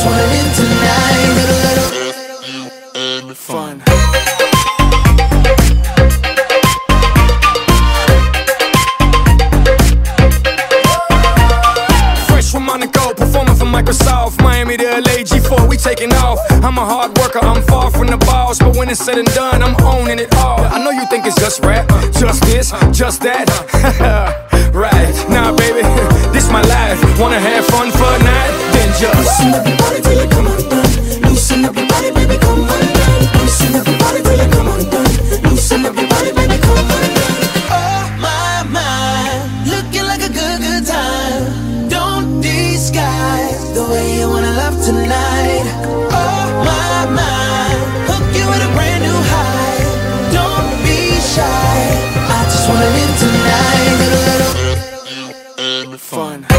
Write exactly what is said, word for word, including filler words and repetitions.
wanna live tonight. Little, little fun. Fresh from Monaco, performing for Microsoft, Miami to L A, G four, we taking off. I'm a hard worker, I'm far from the boss, but when it's said and done, I'm owning it all. I know you think it's just rap, just this, just that. Right, nah baby, this my life. Wanna have fun for a night? Then just loosen up your body till you come undone. Loosen up your body, baby, come undone. Loosen up your body till you come undone. Loosen up your body, baby, come undone. Oh my, my, looking like a good, good time. Don't disguise the way you wanna love tonight. Oh my, my, hook you with a brand new high. Don't be shy, I just wanna live tonight. Little, little fun.